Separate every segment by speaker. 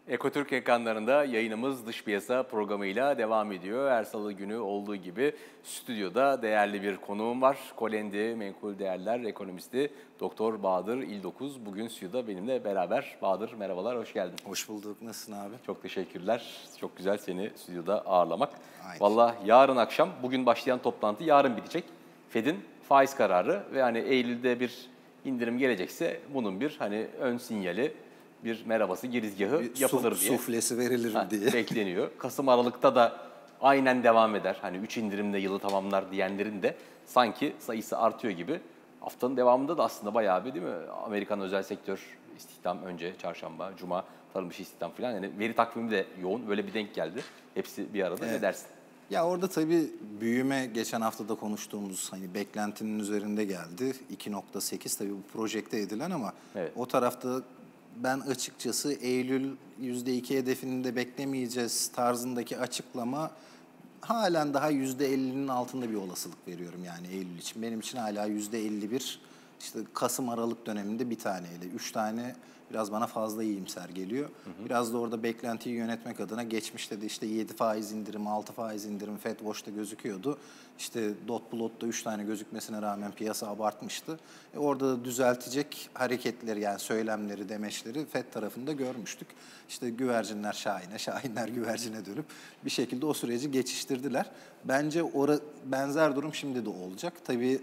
Speaker 1: Ekotürk ekranlarında yayınımız dış piyasa programıyla devam ediyor. Her salı günü olduğu gibi stüdyoda değerli bir konuğum var. Kolendi Menkul Değerler Ekonomisti Doktor Bahadır İldokuz. Bugün stüdyoda benimle beraber. Bahadır merhabalar, hoş geldin.
Speaker 2: Hoş bulduk. Nasılsın abi?
Speaker 1: Çok teşekkürler. Çok güzel seni stüdyoda ağırlamak.
Speaker 2: Aynen.
Speaker 1: Vallahi yarın akşam, bugün başlayan toplantı yarın bitecek. Fed'in faiz kararı ve hani Eylül'de bir indirim gelecekse bunun bir hani ön sinyali, bir merhabası, girizgahı yapılır diye.
Speaker 2: Suflesi verilir diye.
Speaker 1: Bekleniyor. Kasım Aralık'ta da aynen devam eder. Hani 3 indirimle yılı tamamlar diyenlerin de sanki sayısı artıyor gibi. Haftanın devamında da aslında bayağı bir, değil mi? Amerikan özel sektör istihdam önce çarşamba, cuma tarım dışı istihdam falan. Yani veri takvimi de yoğun. Böyle bir denk geldi. Hepsi bir arada.
Speaker 2: Evet.
Speaker 1: Ne dersin?
Speaker 2: Ya orada tabii büyüme geçen hafta da konuştuğumuz hani beklentinin üzerinde geldi. 2.8 tabii bu projekte edilen ama
Speaker 1: Evet.
Speaker 2: o tarafta ben açıkçası Eylül %2 hedefini de beklemeyeceğiz tarzındaki açıklama halen daha %50'nin altında bir olasılık veriyorum yani Eylül için. Benim için hala %51, işte Kasım Aralık döneminde bir taneyle 3 tane biraz bana fazla iyimser geliyor. Biraz da orada beklentiyi yönetmek adına geçmişte de işte 7 faiz indirim, 6 faiz indirim Fed Watch'ta gözüküyordu. İşte dot plot'ta 3 tane gözükmesine rağmen piyasa abartmıştı. Orada da düzeltecek hareketleri, yani söylemleri, demeçleri Fed tarafında görmüştük. İşte güvercinler şahine, şahinler güvercine dönüp bir şekilde o süreci geçiştirdiler. Bence benzer durum şimdi de olacak. Tabii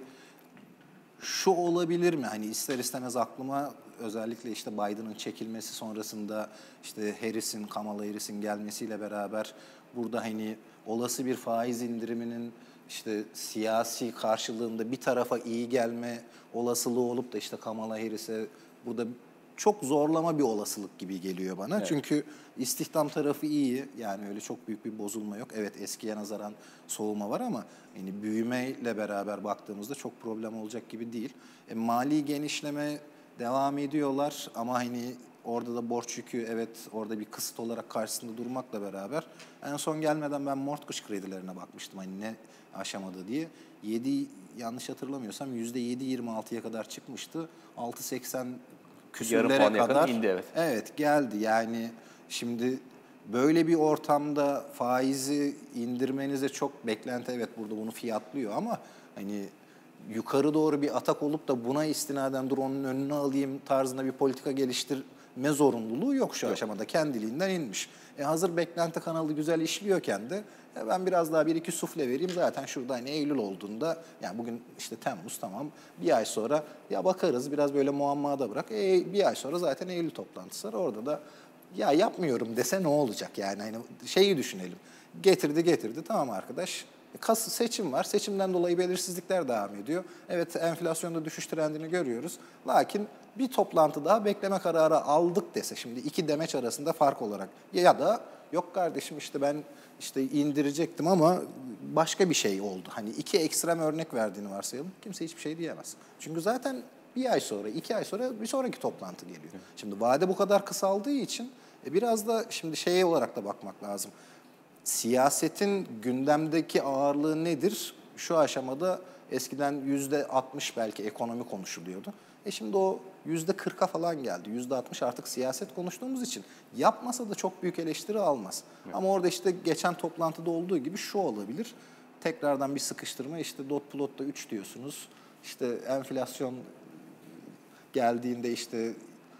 Speaker 2: şu olabilir mi? Hani ister istemez aklıma özellikle işte Biden'ın çekilmesi sonrasında işte Kamala Harris'in gelmesiyle beraber burada hani olası bir faiz indiriminin işte siyasi karşılığında bir tarafa iyi gelme olasılığı olup da işte Kamala Harris'e burada çok zorlama bir olasılık gibi geliyor bana.
Speaker 1: Evet.
Speaker 2: Çünkü istihdam tarafı iyi. Yani öyle çok büyük bir bozulma yok. Evet, eskiye nazaran soğuma var ama yani büyümeyle beraber baktığımızda çok problem olacak gibi değil. Mali genişleme devam ediyorlar ama hani orada da borç yükü, evet, orada bir kısıt olarak karşısında durmakla beraber en son gelmeden ben mortgage kredilerine bakmıştım hani ne aşamada diye. Yanlış hatırlamıyorsam %7.26'ya kadar çıkmıştı. 6.80 küsürlere kadar
Speaker 1: indi, evet.
Speaker 2: Evet, geldi. Yani şimdi böyle bir ortamda faizi indirmenize çok beklenti, evet, burada bunu fiyatlıyor ama hani yukarı doğru bir atak olup da buna istinaden dur onun önünü alayım tarzında bir politika geliştirme zorunluluğu yok şu aşamada. Kendiliğinden inmiş. Hazır beklenti kanalı güzel işliyorken de ben biraz daha bir iki sufle vereyim. Zaten şurada hani Eylül olduğunda, yani bugün işte Temmuz, tamam, bir ay sonra ya bakarız, biraz böyle muammada bırak. Bir ay sonra zaten Eylül toplantısı var. Orada da ya yapmıyorum dese ne olacak yani, hani şeyi düşünelim. Getirdi tamam arkadaş. Seçim var. Seçimden dolayı belirsizlikler devam ediyor. Evet, enflasyonda düşüş trendini görüyoruz. Lakin bir toplantı daha bekleme kararı aldık dese, şimdi iki demeç arasında fark olarak, ya da yok kardeşim işte ben işte indirecektim ama başka bir şey oldu. Hani iki ekstrem örnek verdiğini varsayalım. Kimse hiçbir şey diyemez. Çünkü zaten bir ay sonra, 2 ay sonra bir sonraki toplantı geliyor. Şimdi vade bu kadar kısaldığı için biraz da şimdi şey olarak da bakmak lazım. Siyasetin gündemdeki ağırlığı nedir? Şu aşamada eskiden %60 belki ekonomi konuşuluyordu. Şimdi o %40'a falan geldi. %60 artık siyaset konuştuğumuz için yapmasa da çok büyük eleştiri almaz. Evet. Ama orada işte geçen toplantıda olduğu gibi şu olabilir. Tekrardan bir sıkıştırma, işte dot plot'ta 3 diyorsunuz. İşte enflasyon geldiğinde işte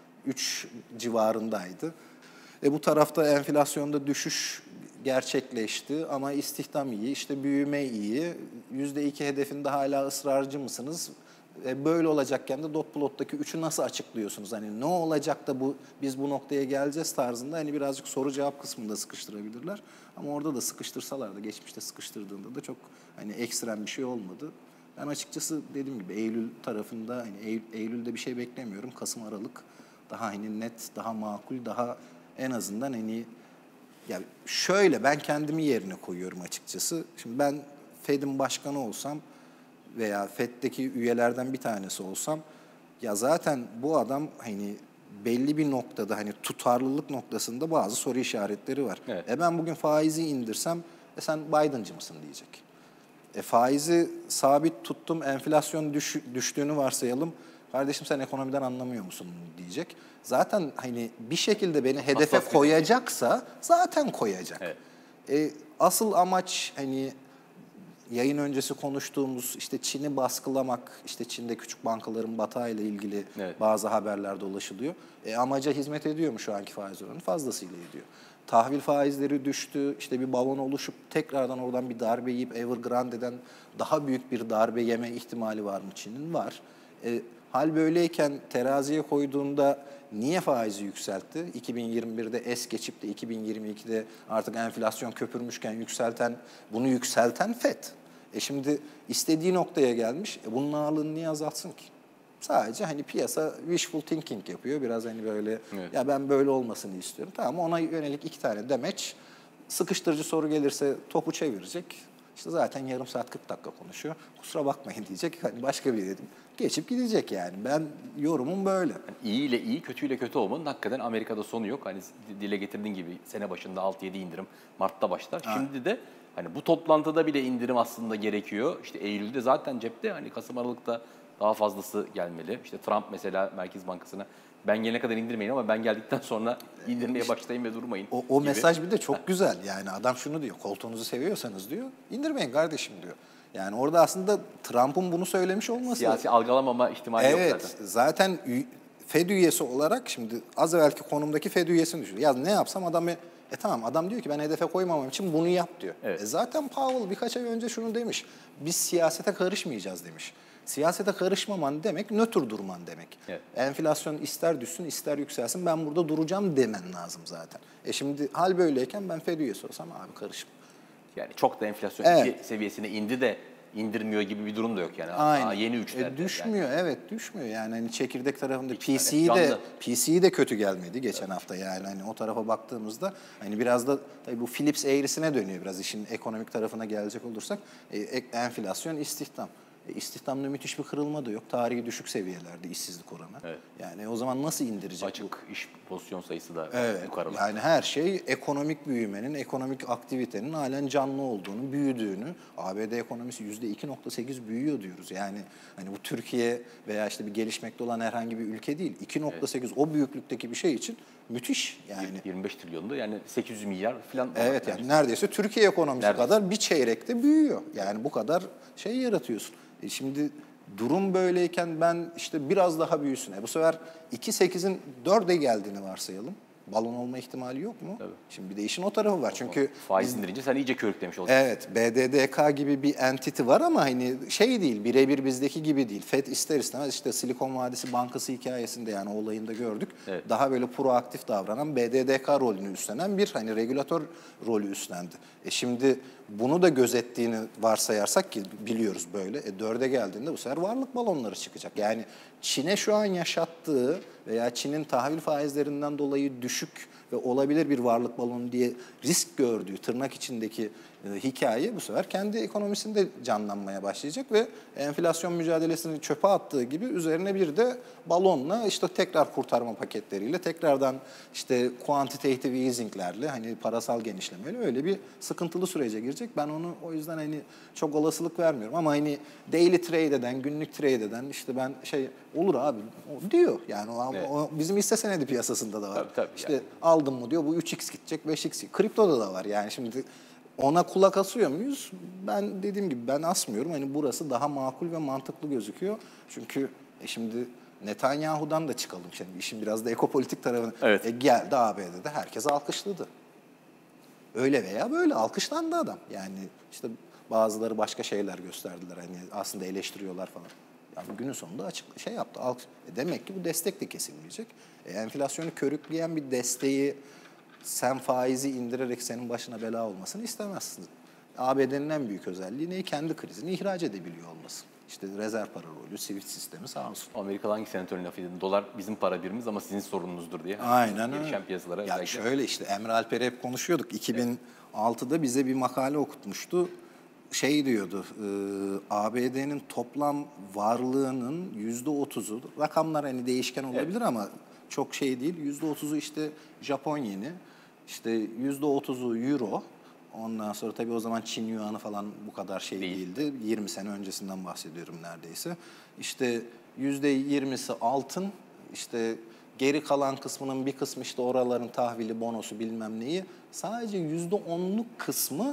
Speaker 2: 3 civarındaydı. Bu tarafta enflasyonda düşüş gerçekleşti ama istihdam iyi, işte büyüme iyi. %2 hedefinde hala ısrarcı mısınız? Böyle olacakken de dot plot'taki 3'ü nasıl açıklıyorsunuz? Hani ne olacak da biz bu noktaya geleceğiz tarzında hani birazcık soru cevap kısmında sıkıştırabilirler. Ama orada da sıkıştırsalar da, geçmişte sıkıştırdığında da çok hani ekstrem bir şey olmadı. Ben açıkçası dediğim gibi Eylül tarafında hani Eylül'de bir şey beklemiyorum. Kasım, Aralık daha hani net, daha makul, daha en azından hani, ya şöyle, ben kendimi yerine koyuyorum açıkçası. Şimdi ben Fed'in başkanı olsam veya Fed'deki üyelerden bir tanesi olsam, ya zaten bu adam hani belli bir noktada hani tutarlılık noktasında bazı soru işaretleri var.
Speaker 1: Evet.
Speaker 2: Ben bugün faizi indirsem sen Biden'cı mısın diyecek. Faizi sabit tuttum, enflasyon düştüğünü varsayalım. kardeşim sen ekonomiden anlamıyor musun diyecek. Zaten hani bir şekilde beni hedefe
Speaker 1: Hassas bir
Speaker 2: koyacaksa zaten koyacak.
Speaker 1: Evet.
Speaker 2: Asıl amaç hani yayın öncesi konuştuğumuz işte Çin'i baskılamak, işte Çin'de küçük bankaların batağıyla ilgili
Speaker 1: Evet.
Speaker 2: bazı haberler dolaşılıyor. Amaca hizmet ediyor mu şu anki faiz oranı? Fazlasıyla ediyor. Tahvil faizleri düştü, işte bir balon oluşup tekrardan oradan bir darbe yiyip Evergrande'den daha büyük bir darbe yeme ihtimali var mı Çin'in? Var. Hal böyleyken teraziye koyduğunda niye faizi yükseltti? 2021'de es geçip de 2022'de artık enflasyon köpürmüşken bunu yükselten FED. Şimdi istediği noktaya gelmiş. Bunun ağırlığını niye azaltsın ki? Sadece hani piyasa wishful thinking yapıyor. Biraz hani böyle
Speaker 1: Evet.
Speaker 2: ya ben böyle olmasını istiyorum. Tamam, ona yönelik 2 tane demeç. Sıkıştırıcı soru gelirse topu çevirecek. İşte zaten yarım saat 40 dakika konuşuyor. Kusura bakmayın diyecek. Hani başka bir dedim. Geçip gidecek yani. Ben yorumum böyle.
Speaker 1: Yani iyi ile iyi, kötü ile kötü olmanın hakikaten Amerika'da sonu yok. Hani dile getirdiğin gibi sene başında 6-7 indirim, Mart'ta başlar. Şimdi de hani bu toplantıda bile indirim aslında gerekiyor. İşte Eylül'de zaten cepte, hani Kasım Aralık'ta daha fazlası gelmeli. İşte Trump mesela Merkez Bankası'na ben gelene kadar indirmeyin ama ben geldikten sonra indirmeye başlayın ve durmayın
Speaker 2: O
Speaker 1: gibi.
Speaker 2: mesaj bir de çok güzel. Yani adam şunu diyor, koltuğunuzu seviyorsanız diyor, indirmeyin kardeşim diyor. Yani orada aslında Trump'ın bunu söylemiş olması...
Speaker 1: Siyasi algılamama ihtimali yok zaten.
Speaker 2: Evet, zaten FED üyesi olarak şimdi az evvelki konumdaki FED üyesini düşün. Ya ne yapsam adam tamam, adam diyor ki ben hedefe koymamam için bunu yap diyor.
Speaker 1: Evet.
Speaker 2: Zaten Powell birkaç ay önce şunu demiş. Biz siyasete karışmayacağız demiş. Siyasete karışmaman demek nötr durman demek.
Speaker 1: Evet.
Speaker 2: Enflasyon ister düşsün ister yükselsin ben burada duracağım demen lazım zaten. Şimdi hal böyleyken ben FED üyesi olsam abi karışma.
Speaker 1: Yani çok da enflasyon
Speaker 2: Evet.
Speaker 1: 2 seviyesine indi de indirmiyor gibi bir durum da yok yani.
Speaker 2: Aynen.
Speaker 1: Daha yeni 3'lerde.
Speaker 2: Düşmüyor yani. Evet düşmüyor yani hani çekirdek tarafında
Speaker 1: canlı.
Speaker 2: PC'yi de kötü gelmedi geçen hafta yani hani o tarafa baktığımızda hani biraz da tabii bu Phillips eğrisine dönüyor biraz işin ekonomik tarafına gelecek olursak enflasyon, istihdam. İstihdamda müthiş bir kırılma da yok. Tarihi düşük seviyelerde işsizlik oranı.
Speaker 1: Evet.
Speaker 2: Yani o zaman nasıl indirecek bu?
Speaker 1: Açık iş pozisyon sayısı da
Speaker 2: Evet,
Speaker 1: yukarıda.
Speaker 2: yani her şey ekonomik büyümenin, ekonomik aktivitenin halen canlı olduğunu, büyüdüğünü. ABD ekonomisi %2,8 büyüyor diyoruz. Yani hani bu Türkiye veya işte bir gelişmekte olan herhangi bir ülke değil. 2,8 o büyüklükteki bir şey için müthiş yani.
Speaker 1: 25 trilyonda yani 800 milyar falan.
Speaker 2: Evet yani neredeyse Türkiye ekonomisi kadar bir çeyrekte büyüyor. Yani bu kadar şey yaratıyorsun. Şimdi durum böyleyken ben işte biraz daha büyüsün. Bu sefer 2,8'in 4'e geldiğini varsayalım. Balon olma ihtimali yok mu?
Speaker 1: Tabii.
Speaker 2: Şimdi bir de işin o tarafı var. Çünkü
Speaker 1: faiz indirince sen iyice körüklemiş olacaksın.
Speaker 2: evet, BDDK gibi bir entity var ama hani şey değil, birebir bizdeki gibi değil. FED ister istemez işte Silikon Vadisi Bankası hikayesinde yani olayında gördük.
Speaker 1: Evet.
Speaker 2: Daha böyle proaktif davranan BDDK rolünü üstlenen bir hani regülatör rolü üstlendi. Şimdi bunu da gözettiğini varsayarsak ki biliyoruz böyle. 4'e geldiğinde bu sefer varlık balonları çıkacak. Yani Çin'e şu an yaşattığı veya Çin'in tahvil faizlerinden dolayı düşük ve olabilir bir varlık balonu diye risk gördüğü tırnak içindeki hikaye bu sefer kendi ekonomisinde canlanmaya başlayacak ve enflasyon mücadelesini çöpe attığı gibi üzerine bir de balonla işte tekrar kurtarma paketleriyle tekrardan işte quantitative easing'lerle hani parasal genişlemeyle öyle bir sıkıntılı sürece girecek. Ben onu o yüzden hani çok olasılık vermiyorum ama hani daily trade eden, günlük trade eden işte ben olur abi o diyor. Yani
Speaker 1: Evet.
Speaker 2: o bizim hisse senedi piyasasında da var.
Speaker 1: Tabii,
Speaker 2: işte
Speaker 1: yani.
Speaker 2: aldım mı diyor bu 3x gidecek 5x gidecek. Kriptoda da var yani şimdi ona kulak asıyor muyuz? Ben dediğim gibi ben asmıyorum. Hani burası daha makul ve mantıklı gözüküyor. Çünkü şimdi Netanyahu'dan da çıkalım şimdi. İşin biraz da ekopolitik tarafına.
Speaker 1: Evet.
Speaker 2: Geldi ABD'de herkes alkışladı. Öyle veya böyle alkışlandı adam. Yani işte bazıları başka şeyler gösterdiler. Hani aslında eleştiriyorlar falan. Yani günün sonunda açık yaptı. Demek ki bu destek de kesilmeyecek. Enflasyonu körükleyen bir desteği sen faizi indirerek senin başına bela olmasını istemezsin. ABD'nin en büyük özelliği ne? Kendi krizini ihraç edebiliyor olması. İşte rezerv para rolü, Swift sistemi sağ olsun.
Speaker 1: Amerika'da hangi senatörün lafıydı? Dolar bizim para birimiz ama sizin sorununuzdur diye.
Speaker 2: Aynen öyle.
Speaker 1: Gelişen piyasalara
Speaker 2: Ya
Speaker 1: özellikle.
Speaker 2: şöyle işte Emre Alper'i hep konuşuyorduk. 2006'da bize bir makale okutmuştu. Diyordu, ABD'nin toplam varlığının %30'u, rakamlar hani değişken olabilir ama çok değil. %30'u işte Japon yeni, işte %30'u Euro. Ondan sonra tabii o zaman Çin Yuan'ı falan bu kadar değildi. 20 sene öncesinden bahsediyorum neredeyse. İşte %20'si altın, işte geri kalan kısmının bir kısmı işte oraların tahvili, bonosu bilmem neyi. Sadece %10'luk kısmı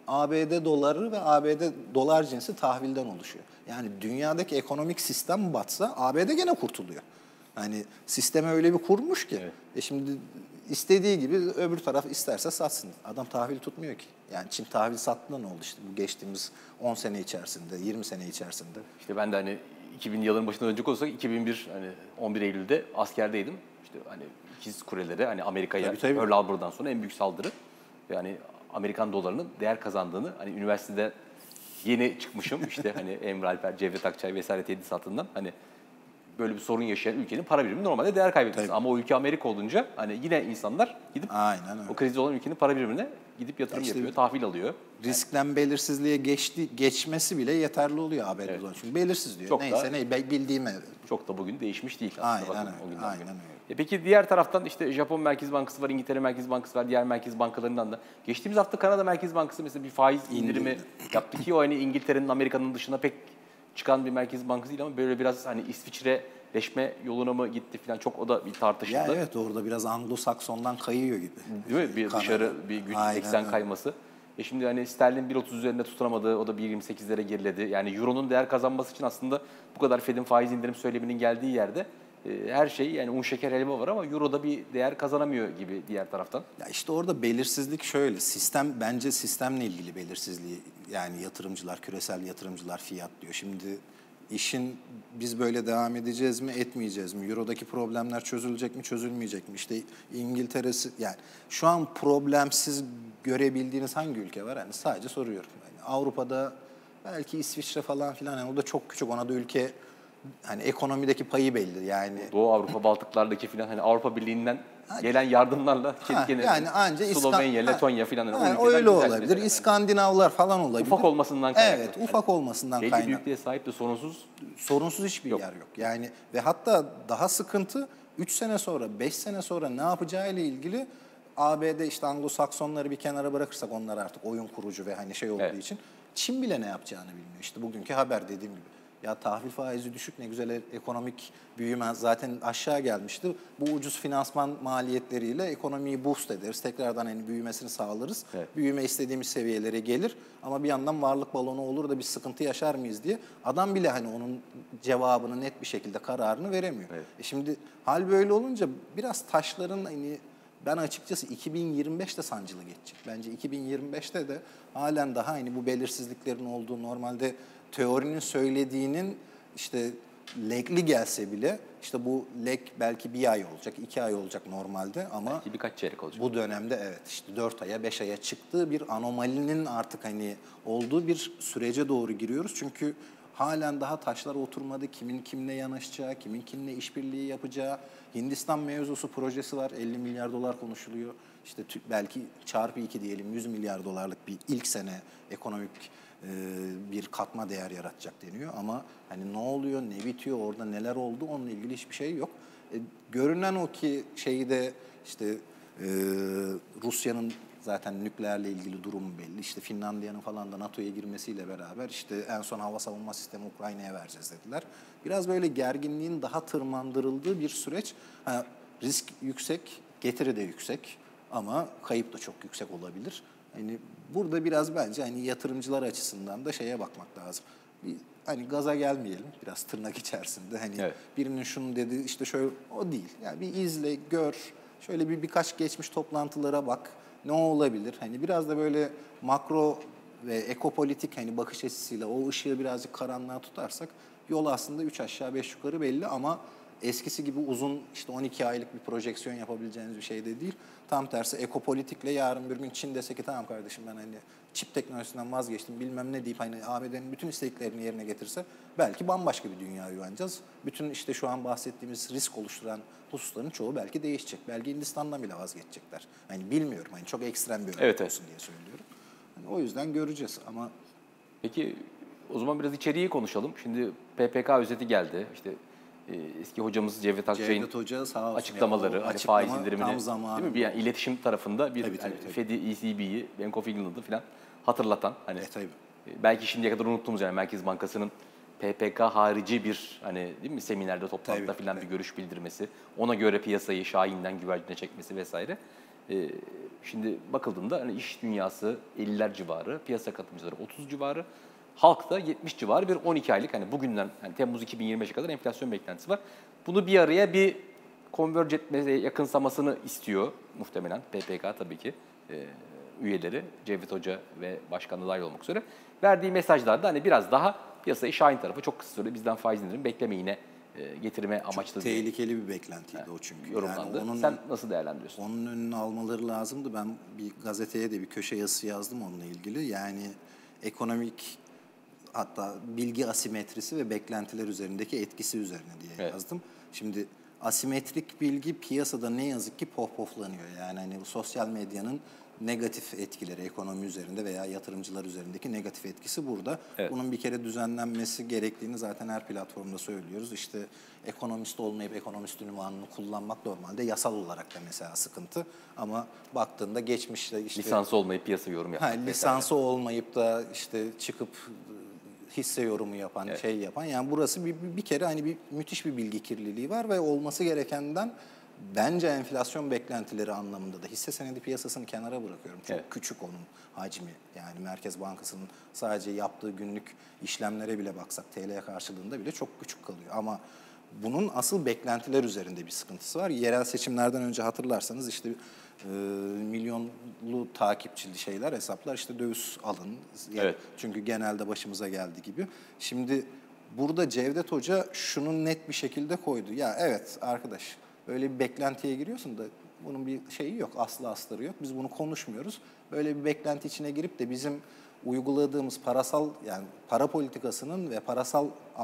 Speaker 2: ABD doları ve ABD dolar cinsi tahvilden oluşuyor. Yani dünyadaki ekonomik sistem batsa ABD gene kurtuluyor. Hani sistemi öyle bir kurmuş ki.
Speaker 1: Evet.
Speaker 2: Şimdi istediği gibi öbür taraf isterse satsın. Adam tahvil tutmuyor ki. Yani Çin tahvil sattığında ne oldu işte bu geçtiğimiz 10 sene içerisinde, 20 sene içerisinde.
Speaker 1: İşte ben de hani 2000 yılın başına dönecek olsak 2001 hani 11 Eylül'de askerdeydim. İşte hani ikiz kulelere hani Amerika'ya Pearl Harbor'dan sonra en büyük saldırı. Yani Amerikan dolarının değer kazandığını hani üniversitede yeni çıkmışım işte hani Emre Alper, Cevdet Akçay vesaire tedrisatından hani böyle bir sorun yaşayan ülkenin para birimi normalde değer kaybetmesi. Ama o ülke Amerika olunca hani yine insanlar gidip o krizde olan ülkenin para birimine gidip yatırım yapıyor, tahvil alıyor.
Speaker 2: Riskten belirsizliğe geçmesi bile yeterli oluyor ABD'de. Evet. Çünkü belirsiz diyor. Çok neyse bildiğime.
Speaker 1: Çok da bugün değişmiş değil
Speaker 2: aslında. Aynen öyle.
Speaker 1: Peki diğer taraftan işte Japon Merkez Bankası var, İngiltere Merkez Bankası var, diğer merkez bankalarından da. Geçtiğimiz hafta Kanada Merkez Bankası mesela bir faiz indirimi yaptı ki o hani İngiltere'nin, Amerika'nın dışına pek çıkan bir merkez bankası değil ama böyle biraz hani İsviçre'leşme yoluna mı gitti falan çok o da bir tartışıldı.
Speaker 2: Ya evet orada biraz Anglo-Sakson'dan kayıyor gibi.
Speaker 1: Değil mi? Bir dışarı bir güç eksen kayması. Şimdi hani sterlin 1.30 üzerinde tutunamadı, o da 1.28'lere geriledi. Yani Euro'nun değer kazanması için aslında bu kadar Fed'in faiz indirim söyleminin geldiği yerde her şey yani un şeker helva var ama Euro'da bir değer kazanamıyor gibi diğer taraftan.
Speaker 2: Ya işte orada belirsizlik şöyle, bence sistemle ilgili belirsizliği yani yatırımcılar, küresel yatırımcılar fiyatlıyor. Şimdi işin biz böyle devam edeceğiz mi, etmeyeceğiz mi? Euro'daki problemler çözülecek mi, çözülmeyecek mi? İşte İngiltere'si yani şu an problemsiz görebildiğiniz hangi ülke var? Yani sadece soruyorum. Yani Avrupa'da belki İsviçre falan filan yani o da çok küçük ona da ülke hani ekonomideki payı belli yani.
Speaker 1: Doğu Avrupa, Baltıklardaki filan hani Avrupa Birliği'nden gelen yardımlarla
Speaker 2: yani anca
Speaker 1: Slovenya, Letonya filan
Speaker 2: öyle olabilir. Yani. İskandinavlar falan olabilir.
Speaker 1: Ufak olmasından kaynaklı.
Speaker 2: Evet, ufak olmasından kaynaklı.
Speaker 1: Belli büyüklüğe sahip de
Speaker 2: sorunsuz hiçbir yer yok. Yani ve hatta daha sıkıntı 3 sene sonra, 5 sene sonra ne yapacağıyla ilgili ABD işte Anglo-Saksonları bir kenara bırakırsak onlar artık oyun kurucu ve hani şey olduğu için Çin bile ne yapacağını bilmiyor. İşte bugünkü haber dediğim gibi. Ya tahvil faizi düşük ne güzel ekonomik büyüme zaten aşağı gelmişti. Bu ucuz finansman maliyetleriyle ekonomiyi boost ederiz. Tekrardan hani büyümesini sağlarız. Evet. Büyüme istediğimiz seviyelere gelir. Ama bir yandan varlık balonu olur da bir sıkıntı yaşar mıyız diye. Adam bile hani onun cevabını net bir şekilde kararını veremiyor. Evet. Şimdi hal böyle olunca biraz taşların hani ben açıkçası 2025'te sancılı geçecek. Bence 2025'te de halen daha hani bu belirsizliklerin olduğu normalde teorinin söylediğinin işte legli gelse bile işte bu leg belki bir ay olacak, 2 ay olacak normalde ama
Speaker 1: belki birkaç çeyrek olacak.
Speaker 2: Bu dönemde evet işte 4 aya 5 aya çıktığı bir anomalinin artık hani olduğu bir sürece doğru giriyoruz. Çünkü halen daha taşlar oturmadı. Kimin kimle yanaşacağı, kimin kimle işbirliği yapacağı. Hindistan mevzusu projesi var. 50 milyar dolar konuşuluyor. İşte belki çarpı 2 diyelim 100 milyar dolarlık bir ilk sene ekonomik bir katma değer yaratacak deniyor. Ama hani ne oluyor, ne bitiyor, orada neler oldu onunla ilgili hiçbir şey yok. Görünen o ki şeyi de işte Rusya'nın zaten nükleerle ilgili durumu belli. İşte Finlandiya'nın falan da NATO'ya girmesiyle beraber işte en son hava savunma sistemi Ukrayna'ya vereceğiz dediler. Biraz böyle gerginliğin daha tırmandırıldığı bir süreç. Risk yüksek, getiri de yüksek ama kayıp da çok yüksek olabilir. Yani burada biraz bence hani yatırımcılar açısından da şeye bakmak lazım. Bir hani gaza gelmeyelim biraz tırnak içerisinde. Hani birinin şunu dedi işte şöyle o değil. Yani bir izle, gör. Şöyle birkaç geçmiş toplantılara bak. Ne olabilir? Hani biraz da böyle makro ve ekopolitik hani bakış açısıyla o ışığı birazcık karanlığa tutarsak yol aslında 3 aşağı 5 yukarı belli ama eskisi gibi uzun işte 12 aylık bir projeksiyon yapabileceğiniz bir şey de değil. Tam tersi ekopolitikle yarın bir gün Çin dese ki tamam kardeşim ben hani çip teknolojisinden vazgeçtim bilmem ne deyip hani ABD'nin bütün isteklerini yerine getirse belki bambaşka bir dünyaya uyanacağız. Bütün işte şu an bahsettiğimiz risk oluşturan hususların çoğu belki değişecek. Belki Hindistan'dan bile vazgeçecekler. Hani bilmiyorum hani çok ekstrem bir örnek olsun diye söylüyorum. Yani o yüzden göreceğiz ama.
Speaker 1: Peki o zaman biraz içeriği konuşalım. Şimdi PPK özeti geldi. İşte eski hocamız Cevdet Akçay'ın açıklamaları, hani faiz indirimini değil mi? Bir yani iletişim tarafında bir tabii. Fed'i, ECB'yi, Bank of England'ı falan hatırlatan hani belki şimdiye kadar unuttuğumuz yani Merkez Bankası'nın PPK harici bir hani değil mi seminerde toplantıda
Speaker 2: Tabii,
Speaker 1: falan bir
Speaker 2: tabii.
Speaker 1: görüş bildirmesi, ona göre piyasayı şahinden güvercine çekmesi vesaire. Şimdi bakıldığında hani iş dünyası 50'ler civarı, piyasa katılımcıları 30 civarı, halk da 70 civarı bir 12 aylık hani bugünden hani Temmuz 2025'e kadar enflasyon beklentisi var. Bunu bir araya bir converge etmeye yakınsamasını istiyor muhtemelen PPK tabii ki üyeleri Cevdet Hoca ve başkanı dahil olmak üzere. Verdiği mesajlarda hani biraz daha piyasayı şahin tarafı çok kısa sürede bizden faiz indirim beklemeyine getirme amaçlı diye
Speaker 2: Tehlikeli bir beklentiydi o çünkü.
Speaker 1: yorumlandı.
Speaker 2: Yani
Speaker 1: Sen nasıl değerlendiriyorsun?
Speaker 2: onun önünü almaları lazımdı. Ben bir gazeteye de bir köşe yazısı yazdım onunla ilgili. Yani ekonomik hatta bilgi asimetrisi ve beklentiler üzerindeki etkisi üzerine diye
Speaker 1: Evet.
Speaker 2: yazdım. Şimdi asimetrik bilgi piyasada ne yazık ki pohpohlanıyor. Yani hani bu sosyal medyanın negatif etkileri ekonomi üzerinde veya yatırımcılar üzerindeki negatif etkisi burada.
Speaker 1: Evet.
Speaker 2: Bunun bir kere düzenlenmesi gerektiğini zaten her platformda söylüyoruz. İşte ekonomist olmayıp ekonomist ünvanını kullanmak normalde yasal olarak da mesela sıkıntı. Ama baktığında geçmişte işte
Speaker 1: Lisansı olmayıp piyasa yorum yapmak vesaire.
Speaker 2: lisansı olmayıp da işte çıkıp hisse yorumu yapan,
Speaker 1: Evet.
Speaker 2: şey yapan. Yani burası bir kere hani bir müthiş bir bilgi kirliliği var ve olması gerekenden bence enflasyon beklentileri anlamında da hisse senedi piyasasını kenara bırakıyorum. Çok
Speaker 1: Evet.
Speaker 2: küçük onun hacmi. Yani Merkez Bankası'nın sadece yaptığı günlük işlemlere bile baksak TL karşılığında bile çok küçük kalıyor. Ama bunun asıl beklentiler üzerinde bir sıkıntısı var. Yerel seçimlerden önce hatırlarsanız işte milyonlu takipçili şeyler, hesaplar işte döviz alın.
Speaker 1: Evet.
Speaker 2: Çünkü genelde başımıza geldi gibi. Şimdi burada Cevdet Hoca şunu net bir şekilde koydu. Ya evet arkadaş öyle bir beklentiye giriyorsun da bunun bir şeyi yok, aslı astarı yok. Biz bunu konuşmuyoruz. Böyle bir beklenti içine girip de bizim uyguladığımız parasal yani para politikasının ve parasal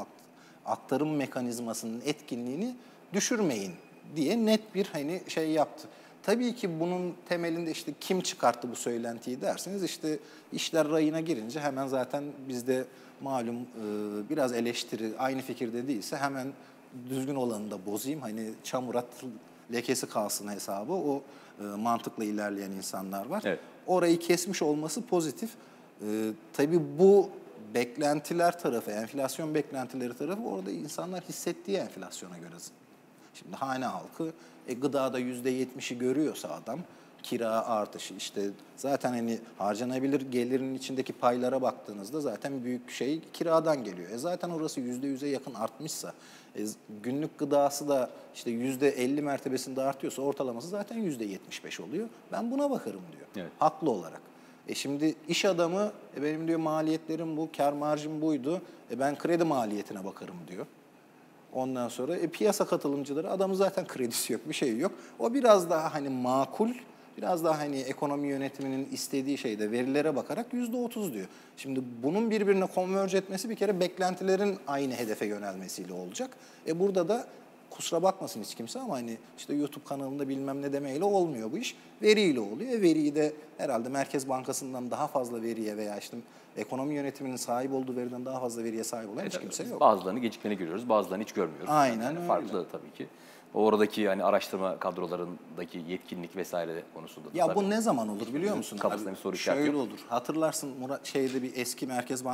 Speaker 2: aktarım mekanizmasının etkinliğini düşürmeyin diye net bir hani şey yaptı. Tabii ki bunun temelinde işte kim çıkarttı bu söylentiyi derseniz işte işler rayına girince hemen zaten bizde malum biraz eleştiri aynı fikirde değilse hemen düzgün olanı da bozayım. Hani çamur at lekesi kalsın hesabı o mantıkla ilerleyen insanlar var.
Speaker 1: Evet.
Speaker 2: Orayı kesmiş olması pozitif. Tabii bu beklentiler tarafı, enflasyon beklentileri tarafı orada insanlar hissettiği enflasyona göre. Şimdi hane halkı gıdada %70'i görüyorsa adam, kira artışı işte zaten hani harcanabilir gelirin içindeki paylara baktığınızda zaten büyük şey kiradan geliyor. Zaten orası %100'e yakın artmışsa, günlük gıdası da işte %50 mertebesinde artıyorsa ortalaması zaten %75 oluyor. Ben buna bakarım diyor.
Speaker 1: Evet.
Speaker 2: Haklı olarak. Şimdi iş adamı benim diyor maliyetlerim bu, kar marjım buydu. Ben kredi maliyetine bakarım diyor. Ondan sonra piyasa katılımcıları adamın zaten kredisi yok, bir şey yok. O biraz daha hani makul, biraz daha hani ekonomi yönetiminin istediği şeyde verilere bakarak %30 diyor. Şimdi bunun birbirine konverge etmesi bir kere beklentilerin aynı hedefe yönelmesiyle olacak. Burada da kusura bakmasın hiç kimse ama hani işte YouTube kanalında bilmem ne demeyle olmuyor bu iş. Veriyle oluyor. Veriyi de herhalde Merkez Bankası'ndan daha fazla veriye veya işte ekonomi yönetiminin sahip olduğu veriden daha fazla veriye sahip olan hiç kimse yok.
Speaker 1: Bazılarını gecikmeli görüyoruz, bazılarını hiç görmüyoruz.
Speaker 2: Aynen
Speaker 1: yani
Speaker 2: öyle.
Speaker 1: farklı tabii ki. Oradaki yani araştırma kadrolarındaki yetkinlik vesaire konusunda da
Speaker 2: Ya
Speaker 1: tabii.
Speaker 2: bu ne zaman olur biliyor musun?
Speaker 1: Kafasında bir soru işareti
Speaker 2: Şöyle
Speaker 1: yok.
Speaker 2: olur. Hatırlarsın Murat şeyde bir eski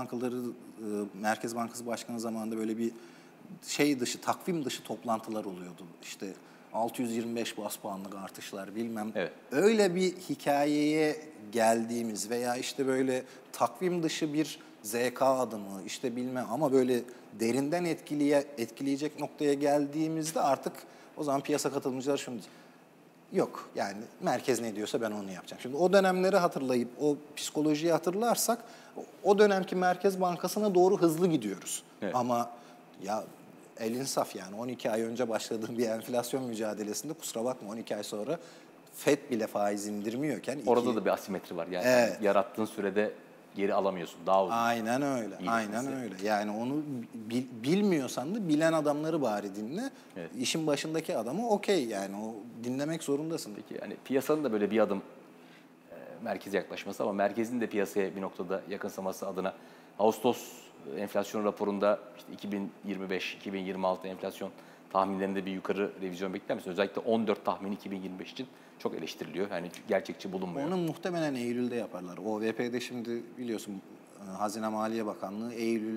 Speaker 2: Merkez Bankası Başkanı zamanında böyle bir şey dışı, takvim dışı toplantılar oluyordu. İşte 625 bas puanlık artışlar bilmem.
Speaker 1: Evet.
Speaker 2: Öyle bir hikayeye geldiğimiz veya işte böyle takvim dışı bir ZK adımı işte bilmem ama böyle derinden etkileyecek noktaya geldiğimizde artık o zaman piyasa katılımcıları şunu diyecek. Yok yani merkez ne diyorsa ben onu yapacağım. Şimdi o dönemleri hatırlayıp o psikolojiyi hatırlarsak o dönemki Merkez Bankası'na doğru hızlı gidiyoruz.
Speaker 1: Evet.
Speaker 2: Ama ya el insaf yani 12 ay önce başladığım bir enflasyon mücadelesinde kusura bakma 12 ay sonra FED bile faiz indirmiyorken
Speaker 1: Orada da bir asimetri var. Yani
Speaker 2: Evet.
Speaker 1: yarattığın sürede geri alamıyorsun. Daha uzun.
Speaker 2: Aynen öyle. Aynen
Speaker 1: İyileşmesi.
Speaker 2: öyle. Yani onu bilmiyorsan da bilen adamları bari dinle.
Speaker 1: Evet.
Speaker 2: İşin başındaki adamı okey yani o dinlemek zorundasın.
Speaker 1: Peki yani piyasanın da böyle bir adım merkeze yaklaşması ama merkezin de piyasaya bir noktada yakınsaması adına Ağustos enflasyon raporunda işte 2025-2026 enflasyon tahminlerinde bir yukarı revizyon bekler misin? Özellikle 14 tahmini 2025 için çok eleştiriliyor. Yani gerçekçi bulunmuyor.
Speaker 2: Onu muhtemelen Eylül'de yaparlar. OVP'de şimdi biliyorsun Hazine Maliye Bakanlığı Eylül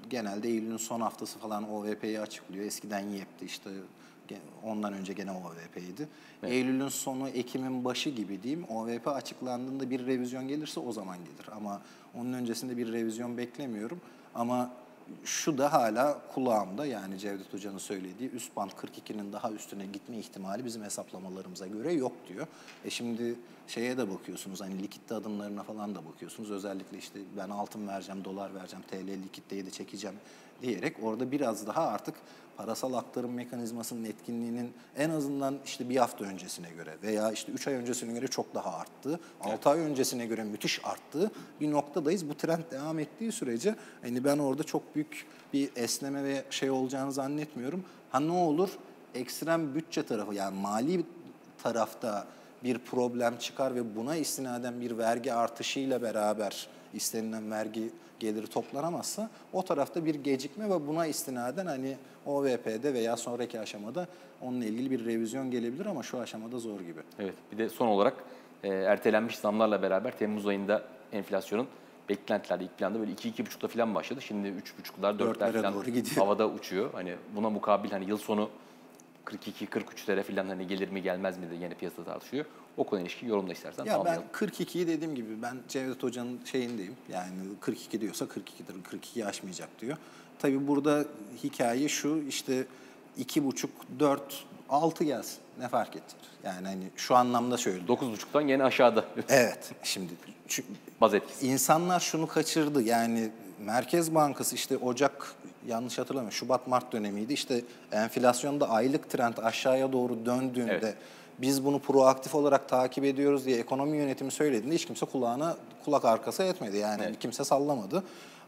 Speaker 2: genelde Eylül'ün son haftası falan OVP'yi açıklıyor. Eskiden YEP'ti işte, ondan önce gene OVP'ydi.
Speaker 1: Evet.
Speaker 2: Eylül'ün sonu, Ekim'in başı gibi diyeyim. OVP açıklandığında bir revizyon gelirse o zaman gelir. Ama onun öncesinde bir revizyon beklemiyorum. Ama şu da hala kulağımda, yani Cevdet Hoca'nın söylediği üst band 42'nin daha üstüne gitme ihtimali bizim hesaplamalarımıza göre yok diyor. Şimdi şeye de bakıyorsunuz, hani likitte adımlarına falan da bakıyorsunuz. Özellikle işte ben altın vereceğim, dolar vereceğim, TL likitteyi de çekeceğim diyerek orada biraz daha artık parasal aktarım mekanizmasının etkinliğinin en azından işte bir hafta öncesine göre veya işte 3 ay öncesine göre çok daha arttığı, 6 ay öncesine göre müthiş arttığı bir noktadayız. Bu trend devam ettiği sürece hani ben orada çok büyük bir esneme ve şey olacağını zannetmiyorum. Ha ne olur? Ekstrem bütçe tarafı, yani mali tarafta bir problem çıkar ve buna istinaden bir vergi artışıyla beraber istenilen vergi geliri toplanamazsa o tarafta bir gecikme ve buna istinaden hani OVP'de veya sonraki aşamada onunla ilgili bir revizyon gelebilir ama şu aşamada zor gibi.
Speaker 1: Evet, bir de son olarak ertelenmiş zamlarla beraber Temmuz ayında enflasyonun beklentiler ilk planda böyle 2-2,5'la falan başladı. Şimdi 3,5'lar 4'ler
Speaker 2: Dörtlere
Speaker 1: falan
Speaker 2: doğru gidiyor.
Speaker 1: havada uçuyor. Hani buna mukabil hani yıl sonu 42-43'lere falan hani gelir mi gelmez mi de yeni piyasada tartışıyor. O konuya ilişkin yorumla istersen
Speaker 2: Ya ben
Speaker 1: tamamlayalım.
Speaker 2: 42'yi dediğim gibi ben Cevdet Hoca'nın şeyindeyim. Yani 42 diyorsa 42'dir. 42'yi aşmayacak diyor. Tabii burada hikaye şu, işte 2,5, 4, 6 gelsin. Ne fark edecek? Yani hani şu anlamda söylüyorum.
Speaker 1: 9,5'tan yine aşağıda
Speaker 2: Evet. Şimdi
Speaker 1: baz etkisi.
Speaker 2: insanlar şunu kaçırdı. Yani Merkez Bankası işte Ocak, yanlış hatırlamıyorum, Şubat-Mart dönemiydi. İşte enflasyonda aylık trend aşağıya doğru döndüğünde
Speaker 1: Evet.
Speaker 2: biz bunu proaktif olarak takip ediyoruz diye ekonomi yönetimi söylediğinde hiç kimse kulak arkası etmedi. Yani
Speaker 1: Evet.
Speaker 2: kimse sallamadı.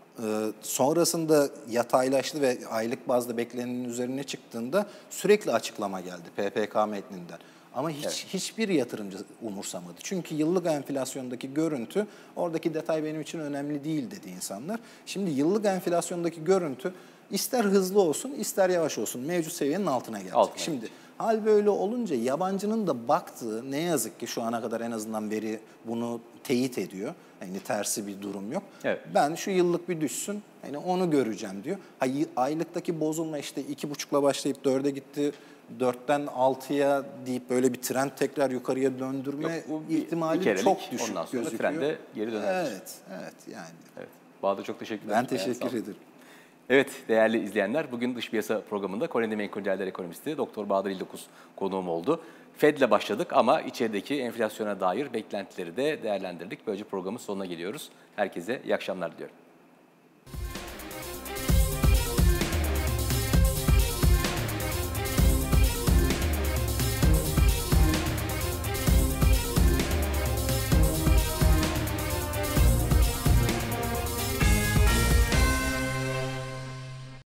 Speaker 2: Sonrasında yataylaştı ve aylık bazda beklenenin üzerine çıktığında sürekli açıklama geldi PPK metninden. Ama hiçbir yatırımcı umursamadı. Çünkü yıllık enflasyondaki görüntü, oradaki detay benim için önemli değil dedi insanlar. Şimdi yıllık enflasyondaki görüntü ister hızlı olsun ister yavaş olsun mevcut seviyenin altına gelecek.
Speaker 1: Altına
Speaker 2: Şimdi hal böyle olunca yabancının da baktığı, ne yazık ki şu ana kadar en azından veri bunu teyit ediyor. Yani tersi bir durum yok.
Speaker 1: Evet.
Speaker 2: Ben şu yıllık bir düşsün, hani onu göreceğim diyor. Aylıktaki bozulma işte 2,5'la başlayıp 4'e gitti, 4'ten 6'ya deyip böyle bir trend tekrar yukarıya döndürme
Speaker 1: Yok, bu
Speaker 2: ihtimali
Speaker 1: kerelik,
Speaker 2: çok düşük
Speaker 1: ondan sonra
Speaker 2: gözüküyor.
Speaker 1: trende geri döner.
Speaker 2: Evet yani.
Speaker 1: Evet. Bahadır çok teşekkürler.
Speaker 2: Ben
Speaker 1: Sağ
Speaker 2: teşekkür
Speaker 1: ol.
Speaker 2: ederim.
Speaker 1: Evet değerli izleyenler, bugün Dış Piyasa programında Kore'de Menkul Değerler Ekonomisti Doktor Bahadır İldokuz konuğum oldu. Fed'le başladık ama içerideki enflasyona dair beklentileri de değerlendirdik. Böylece programın sonuna geliyoruz. Herkese iyi akşamlar diliyorum.